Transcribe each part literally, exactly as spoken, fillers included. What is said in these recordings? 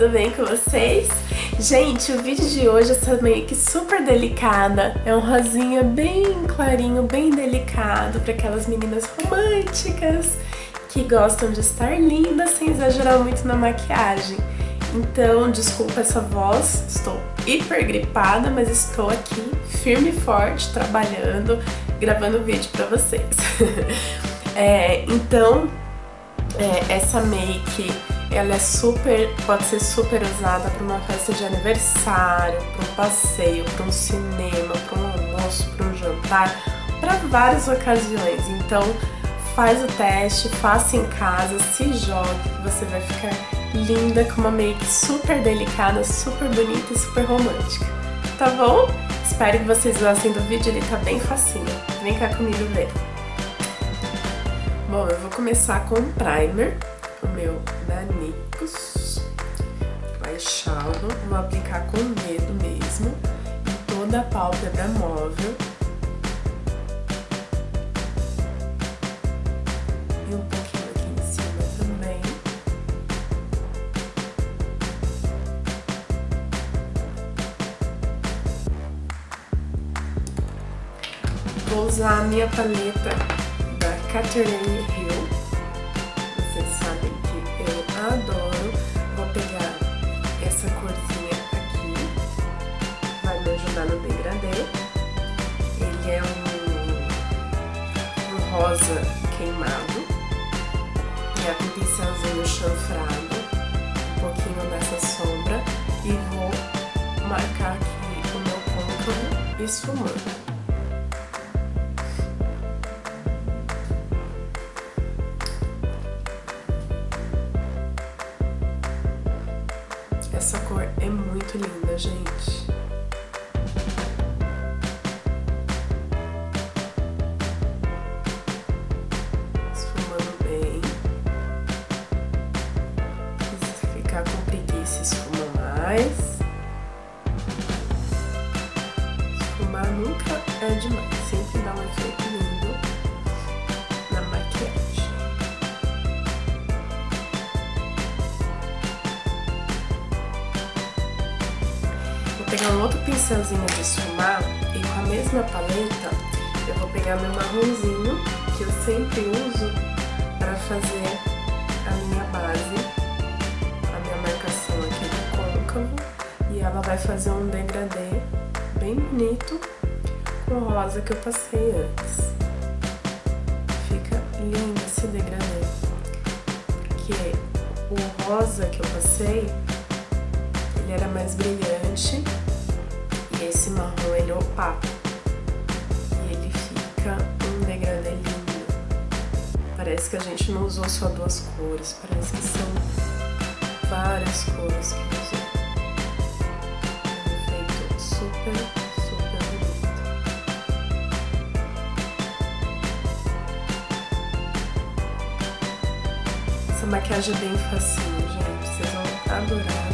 tudo bem com vocês? Gente, o vídeo de hoje é essa make super delicada, é um rosinha bem clarinho, bem delicado para aquelas meninas românticas que gostam de estar lindas sem exagerar muito na maquiagem. Então, desculpa essa voz, estou hiper gripada, mas estou aqui firme e forte, trabalhando, gravando vídeo para vocês. é, então, é, essa make, ela é super, pode ser super usada para uma festa de aniversário, para um passeio, para um cinema, para um almoço, para um jantar, para várias ocasiões. Então, faz o teste, faça em casa, se jogue, que você vai ficar linda com uma make super delicada, super bonita e super romântica. Tá bom? Espero que vocês gostem do vídeo, ele tá bem facinho. Vem cá comigo ver. Bom, eu vou começar com um primer, o meu da Nikos, eyeshadow. Vou aplicar com o dedo mesmo, em toda a pálpebra móvel. E um pouquinho aqui em cima também. Vou usar a minha paleta da Catherine Hill. Vocês sabem que eu adoro. Vou pegar essa corzinha aqui, vai me ajudar no degradê. Ele é um, um rosa queimado, e é com pincelzinho chanfrado, um pouquinho dessa sombra, e vou marcar aqui o meu côncavo esfumando. Essa cor é muito linda, gente. Esfumando bem. Se ficar com preguiça, esfuma mais. Esfumar nunca é demais, sempre dá um efeito lindo na maquiagem. Vou pegar um outro pincelzinho de esfumar e com a mesma paleta eu vou pegar meu marronzinho, que eu sempre uso para fazer a minha base, a minha marcação aqui do côncavo, e ela vai fazer um degradê bem bonito com o rosa que eu passei antes. Fica lindo esse degradê, porque o rosa que eu passei, ele era mais brilhante, e esse marrom ele é opaco, e ele fica um degradê lindo. Parece que a gente não usou só duas cores, parece que são várias cores que usou. É um efeito super, super bonito. Essa maquiagem é bem facinho, gente, vocês vão adorar.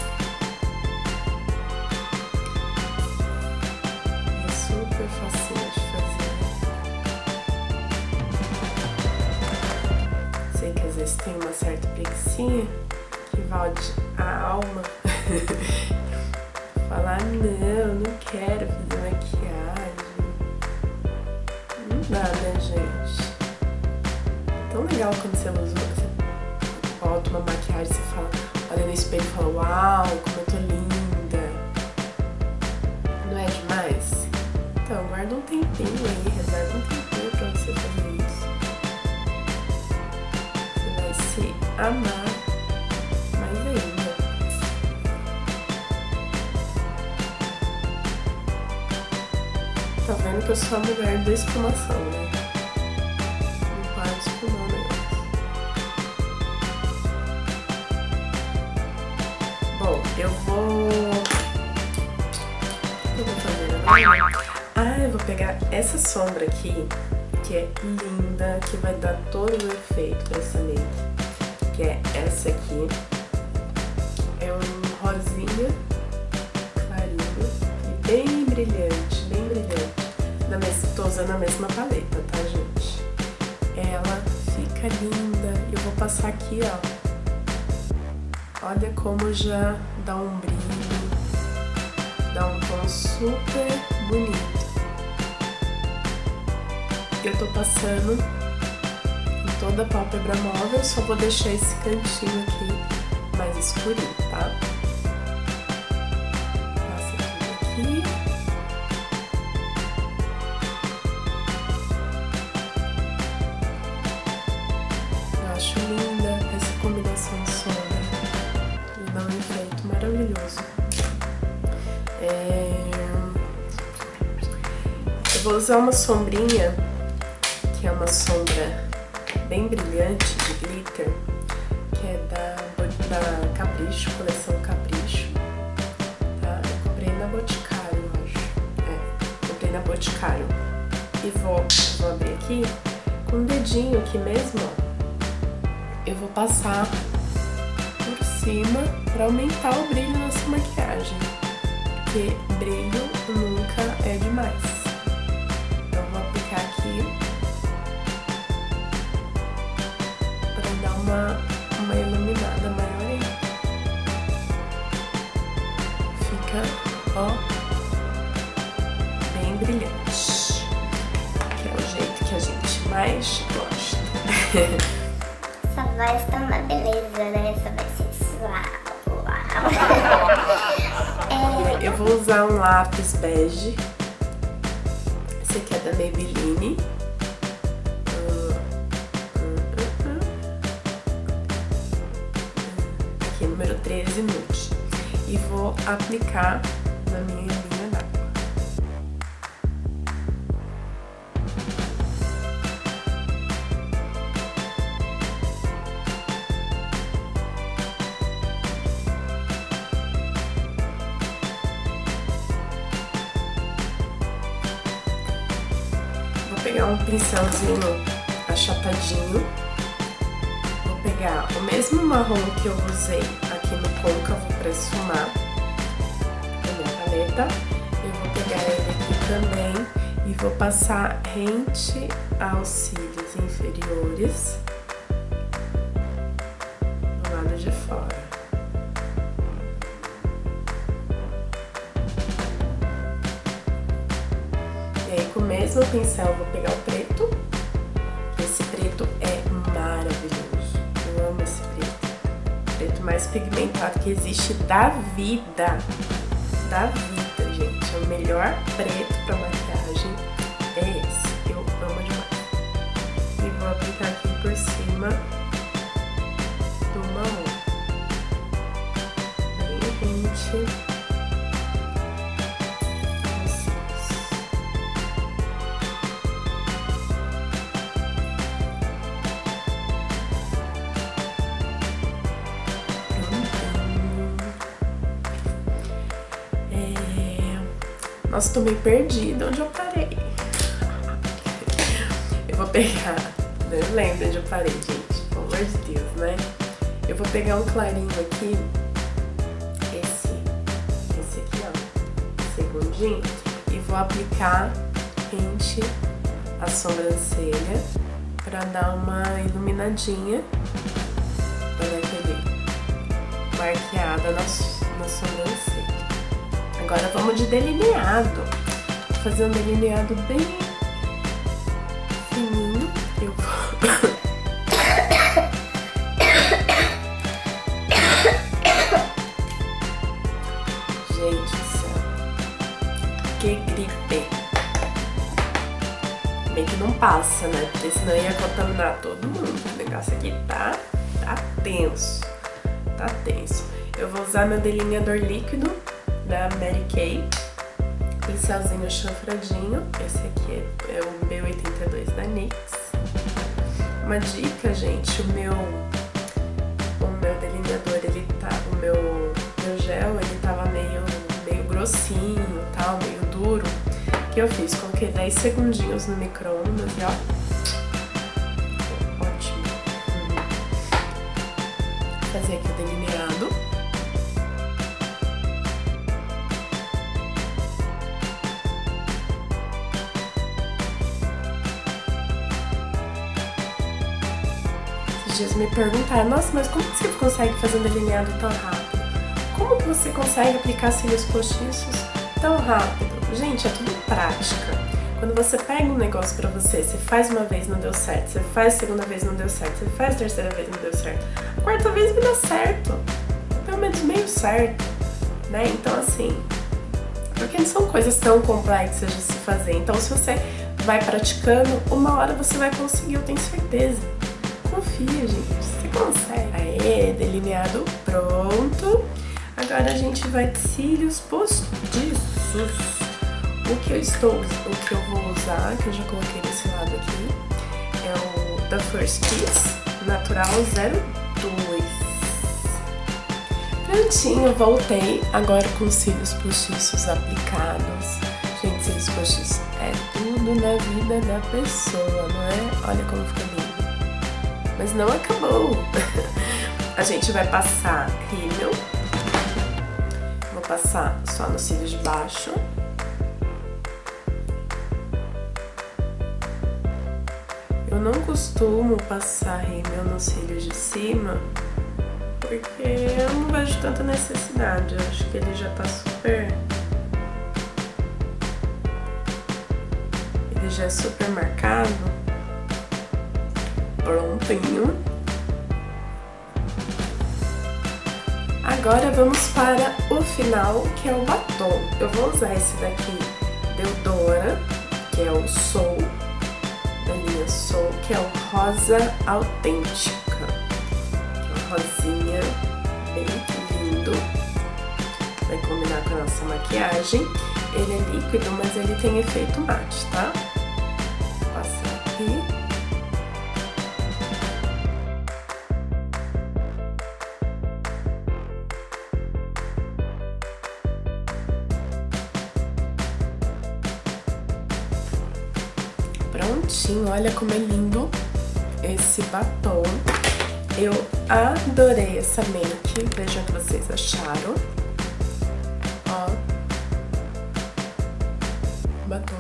Facinho de fazer. Sei que às vezes tem uma certa preguicinha que invade a alma. Falar, não, não quero fazer maquiagem. Não dá, né, gente? É tão legal quando você usa, você bota uma maquiagem, você fala, olha no espelho e fala, uau, como eu tô linda. Não é demais? Então, guarda um tempinho aí, reserva um tempinho pra você fazer isso. Você vai se amar mais ainda. Tá vendo que eu sou a mulher da espumação, né? Não para de espumar o negócio. Bom, eu vou... O que eu vou fazer agora? Ah, eu vou pegar essa sombra aqui, que é linda, que vai dar todo o efeito pra essa make, que é essa aqui. É um rosinha clarinho e bem brilhante, bem brilhante. Da mes... Tô usando a mesma paleta, tá, gente? Ela fica linda. Eu vou passar aqui, ó, Olha como já dá um brilho, dá um tom super bonito. Eu tô passando em toda a pálpebra móvel, só vou deixar esse cantinho aqui mais escurinho, tá? Passa tudo aqui. Eu acho linda essa combinação de sombra. Ele dá um efeito maravilhoso. É... Eu vou usar uma sombrinha, que é uma sombra bem brilhante de glitter, que é da, da Capricho, coleção Capricho, tá? Eu comprei na Boticário, eu acho. É, comprei na Boticário. E vou, vou abrir aqui, com o dedinho aqui mesmo, ó. Eu vou passar por cima pra aumentar o brilho nessa maquiagem, porque brilho nunca é demais. Então vou aplicar aqui pra dar uma, uma iluminada maior aí. Fica, ó, bem brilhante, que é o jeito que a gente mais gosta. Essa voz tá uma beleza, né? Essa voz sensual. É... Eu vou usar um lápis bege. Esse aqui é da Maybelline. Aqui, número treze, nude. E vou aplicar na minha linha d'água. Vou pegar um pincelzinho achatadinho. Vou pegar o mesmo marrom que eu usei aqui no côncavo para esfumar a minha paleta. Eu vou pegar ele aqui também e vou passar rente aos cílios inferiores do lado de fora. E aí, com o mesmo pincel, eu vou pegar o preto. Esse preto é maravilhoso. Eu amo esse preto. O preto mais pigmentado que existe da vida. Da vida, gente. É o melhor preto pra maquiagem. É esse. Eu amo demais. E vou aplicar aqui por cima do marrom. Bem rente. Nossa, tô meio perdida onde eu parei. Eu vou pegar... Não lembro onde eu parei, gente. Pelo amor de Deus, né? Eu vou pegar um clarinho aqui. Esse. Esse aqui, ó. Segundinho. E vou aplicar rente a sobrancelha pra dar uma iluminadinha. Pra dar aquele marqueada na, na sobrancelha. Agora vamos de delineado. Vou fazer um delineado bem fininho. Eu vou... Gente do céu. Que gripe. Bem que não passa, né? Porque senão ia contaminar todo mundo. O negócio aqui tá, tá tenso. Tá tenso. Eu vou usar meu delineador líquido da Mary Kay, pincelzinho chanfradinho. Esse aqui é o B oitenta e dois da NYX. Uma dica, gente, o meu o meu delineador, ele tá, o meu, meu gel, ele tava meio, meio grossinho, tal, meio duro. O que eu fiz? Coloquei dez segundinhos no micro-ondas e ó, ótimo. Vou fazer aqui o delineado. dias me perguntaram, nossa, mas como que você consegue fazer um delineado tão rápido? Como que você consegue aplicar cílios postiços tão rápido? Gente, é tudo prática. Quando você pega um negócio pra você, você faz uma vez, não deu certo, você faz a segunda vez, não deu certo, você faz a terceira vez, não deu certo, a quarta vez me dá certo, pelo menos meio certo, né? Então assim, porque não são coisas tão complexas de se fazer, então se você vai praticando, uma hora você vai conseguir, eu tenho certeza. Confia, gente, você consegue. Aê, delineado pronto. Agora a gente vai de cílios postiços. O que eu estou, o que eu vou usar, que eu já coloquei desse lado aqui, é o da First Kiss Natural zero dois. Prontinho, voltei agora com os cílios postiços aplicados. Gente, cílios postiços é tudo na vida da pessoa, não é? Olha como ficou lindo. Mas não acabou. A gente vai passar rímel. Vou passar só nos cílios de baixo. Eu não costumo passar rímel nos cílios de cima, porque eu não vejo tanta necessidade. Eu acho que ele já tá super... Ele já é super marcado. Prontinho. Agora vamos para o final, que é o batom. Eu vou usar esse daqui, Deodora, que é o Soul, da linha Soul, que é o Rosa Autêntica. Uma rosinha bem lindo. Vai combinar com a nossa maquiagem. Ele é líquido, mas ele tem efeito mate, tá? Vou passar aqui. Prontinho, olha como é lindo esse batom. Eu adorei essa make, vejam o que vocês acharam. Ó, batom.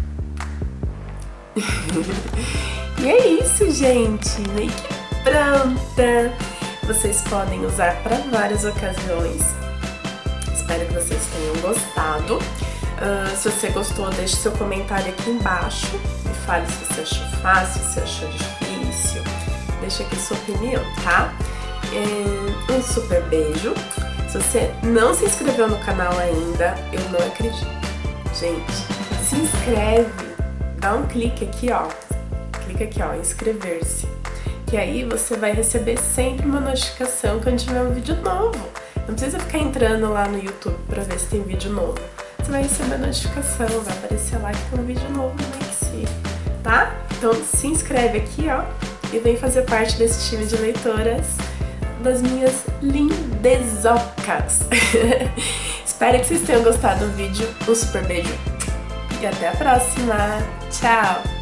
E é isso, gente, make pronta. Vocês podem usar para várias ocasiões. Espero que vocês tenham gostado. Uh, se você gostou, deixe seu comentário aqui embaixo. Me fale se você achou fácil, se achou difícil. Deixa aqui sua opinião, tá? É, um super beijo. Se você não se inscreveu no canal ainda, eu não acredito. Gente, se inscreve. Dá um clique aqui, ó. Clica aqui, ó, em inscrever-se. Que aí você vai receber sempre uma notificação quando tiver um vídeo novo. Não precisa ficar entrando lá no YouTube pra ver se tem vídeo novo. Você vai receber a notificação, vai aparecer lá que tem um vídeo novo no Mixi, tá? Então se inscreve aqui, ó, e vem fazer parte desse time de leitoras das minhas lindezocas. Espero que vocês tenham gostado do vídeo. Um super beijo e até a próxima. Tchau!